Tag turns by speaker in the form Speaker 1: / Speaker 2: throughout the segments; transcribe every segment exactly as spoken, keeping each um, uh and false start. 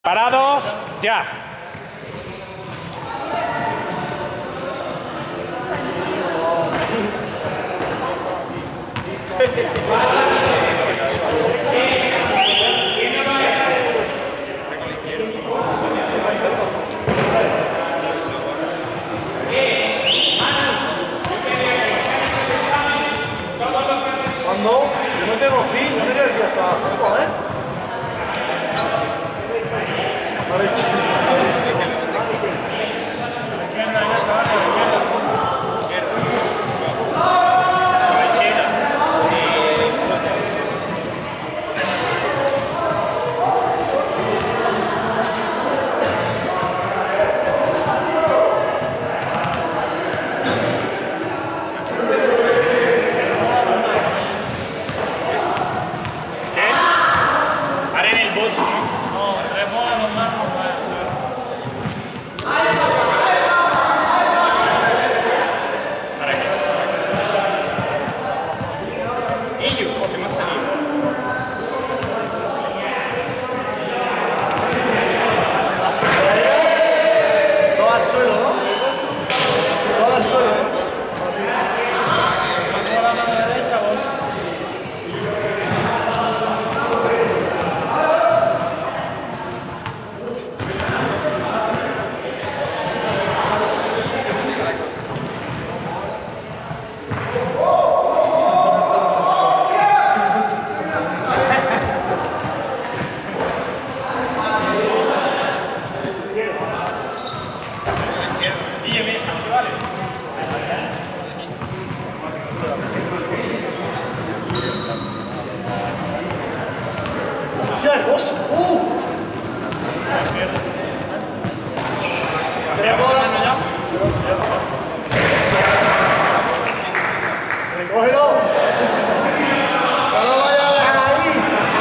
Speaker 1: Parados, ya.
Speaker 2: Cuando yo no tengo fin, yo me quedo aquí hasta fondo, ¿eh? ¡Hostia, hermoso! ¡Uh! ¿Tres bolas ya? ¡Recógelo! ¡No lo vayas a dejar ahí!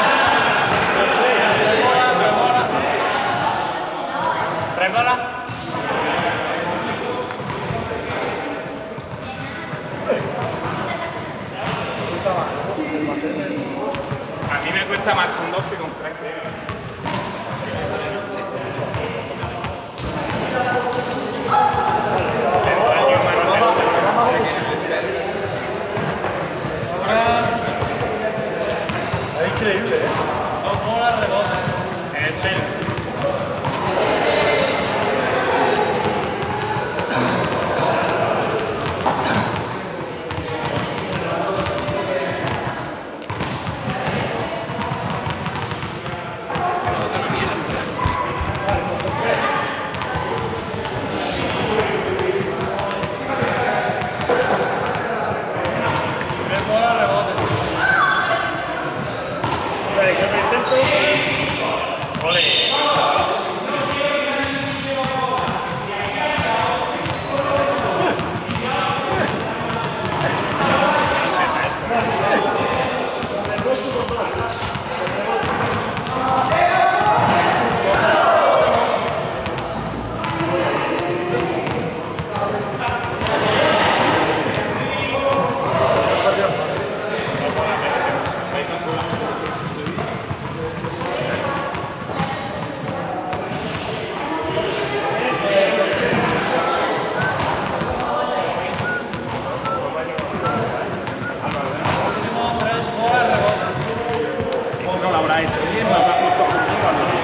Speaker 1: ¿Tres bolas? A mí me cuesta más con dos que con tres.
Speaker 2: Es increíble, ¿eh?
Speaker 1: Dos bolas rebotan. En serio. No lo habrá hecho bien, lo habrá puesto conmigo a lo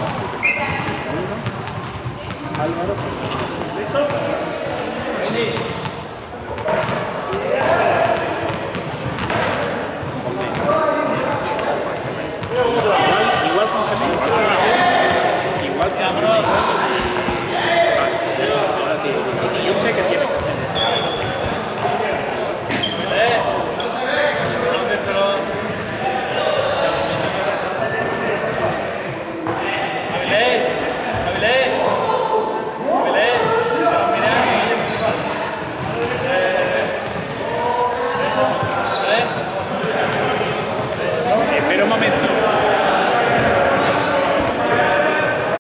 Speaker 1: Fernando. Álvaro. ¿Listo?